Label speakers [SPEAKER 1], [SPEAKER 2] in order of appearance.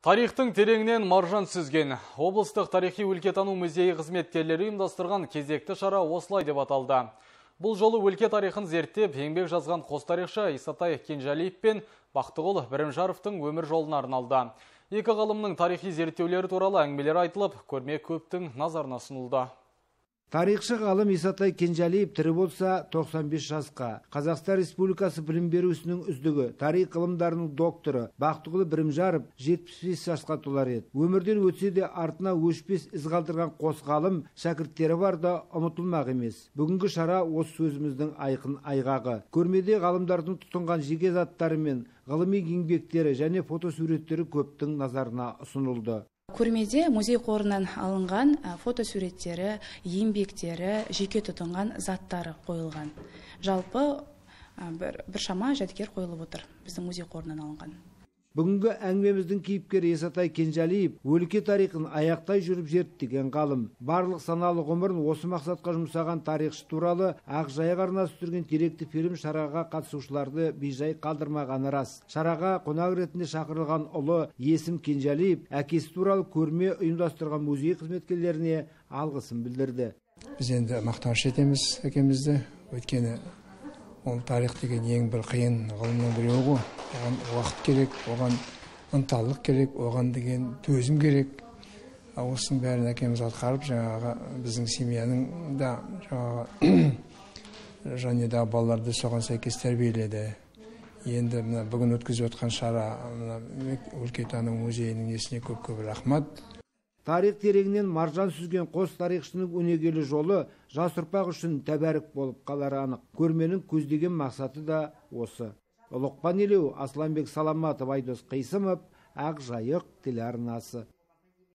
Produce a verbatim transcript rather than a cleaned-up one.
[SPEAKER 1] Тарихтың тереңінен маржан сүзген. Облыстық тарихи өлкетану музейі қызметкерлері ұйымдастырған кезекті шара осылай деп аталды. Бұл жолы өлке тарихын зерттеп, еңбек жазған қос тарихшы Исатай Кенжалиев пен Бақтығұл Бірімжаровтың өмір жолына арналды. Екі ғалымның тарихи зерттеулері туралы әңгімелер айтылып, көрме көптің назарына ұсынылды.
[SPEAKER 2] Тарихшы ғалым Исатай Кенжалиев тірі болса тоқсан бес жасқа. Қазақстан Республикасы білім беру ісінің үздігі, тарих ғылымдарының докторы Бақтығұл Бірімжаров жетпіс бес жасқа толар еді. Өмірден өтсе де артына өшпес із қалдырған қос ғалым шәкірттері бар да ұмытылмақ емес. Бүгінгі шара осы сөзіміздің айқын айғағы. Көрмеде ғалымдардың тұтынған жеке заттары мен ғылыми еңбектері және фотосуреттері көптің назарына ұсынылды.
[SPEAKER 3] Көрмеде музей қорынан алынған фотосуреттері, еңбектері, жеке тұтынған заттары қойылған. Жалпы бір, бір шама жәдігер қойылып отыр біздің музей қорынан алынған.
[SPEAKER 2] Бүгінгі әңгімеміздің кейіпкері Исатай Кенжалиев өлке тарихын аяқтай жүріп зерттеген ғалым. Барлық саналы ғұмырын осы мақсатқа жұмсаған тарихшы туралы Ақжайық арнасы түсірген деректі фильм шараға қатысушыларды бейжай қалдырмағаны рас. Шараға қонақ ретінде шақырылған ұлы Есім Кенжалиев әкесі туралы көрме ұйымдастырған музей қызметкерлеріне алғысын білдірді.
[SPEAKER 4] Біз енді мақтаныш етеміз әкемізді, өйткені ол тарих деген ең бір қиын ғылымның біреуі ғой. Оған уақыт керек, оған ынталық керек, оған деген төзім керек. Осының бәрін әкеміз атқарып, жаңағы біздің семьяның да жаңағы және да балаларды соған сәйкес тәрбиеледі. Енді мына бүгін өткізіп отқан шара мына өлкетану музейінің несіне көп-көп рахмат.
[SPEAKER 2] Тарих тереңінен маржан сүзген қос тарихшының өнегелі жолы жас ұрпақ үшін тәбәрік болып қалары анық. Көрменің көздеген мақсаты да осы. Лұқпан Елеу, Асланбек Саламатов, Айдос Қисымов, Ақжайық телеарнасы.